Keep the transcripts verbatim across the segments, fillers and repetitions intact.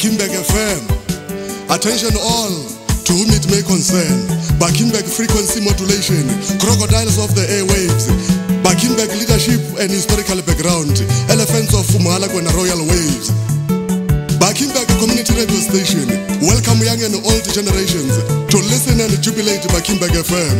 Bakimberg F M. Attention all to whom it may concern. Bakimberg frequency modulation, crocodiles of the airwaves. Bakimberg leadership and historical background, elephants of Malagwana royal waves. Bakimberg community radio station, welcome young and old generations to listen and jubilate Bakimberg F M.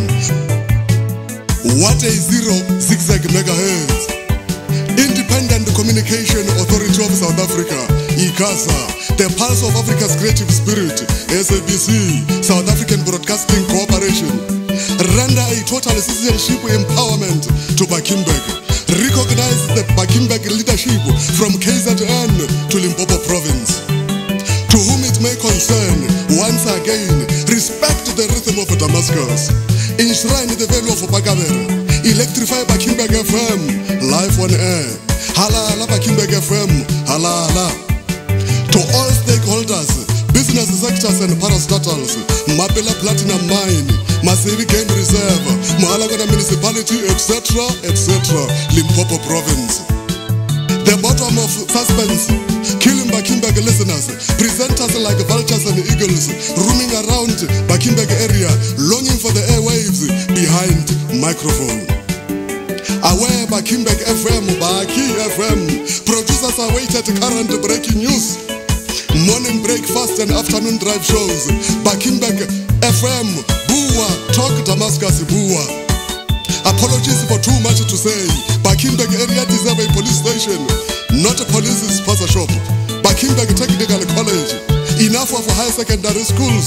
What a zero zigzag megahertz. Independent Communication Authority of South Africa, I C A S A, the pulse of Africa's creative spirit, S A B C, South African Broadcasting Corporation. Render a total citizenship empowerment to Bakimberg. Recognize the Bakimberg leadership from K Z N to Limpopo Province. To whom it may concern, once again, respect the rhythm of Damascus. Enshrine the value of Bakabera. Electrify Bakimberg F M, live on air. Halala Bakimberg F M, halala. To all stakeholders, business sectors and parastatals, Mapela Platinum Mine, Masevi Game Reserve, Mahalagana Municipality, et cetera, et cetera, Limpopo Province. The bottom of suspense, killing Bakimberg listeners, presenters like vultures and eagles, roaming around Bakimberg area, longing for the airwaves behind microphone. Aware Bakimberg F M, Baki F M, producers awaited current breaking news. Morning breakfast and afternoon drive shows. Bakimberg F M, Bua, talk Damascus, Bua. Apologies for too much to say. Bakimberg area deserve a police station, not a police sponsor shop. Bakimberg Technical College, enough of high secondary schools.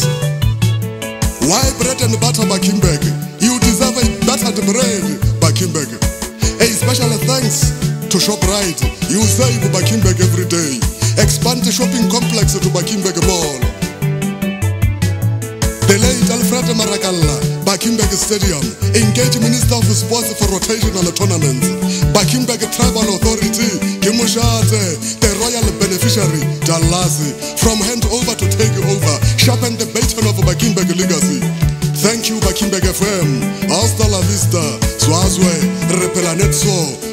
Why bread and butter Bakimberg? You deserve a buttered bread, Bakimberg. A special thanks to ShopRite. You save Bakimberg every day. Expand the shopping complex to Bakimberg Mall. The late Alfred Marakalla, Bakimberg Stadium. Engage Minister of Sports for rotational tournaments. Bakimberg Tribal Authority, Kimushate, the royal beneficiary, Dalasi. From handover to take over, sharpen the baton of Bakimberg legacy. Thank you, Bakimberg F M. Hasta la vista, Swazwe, Repelanetso.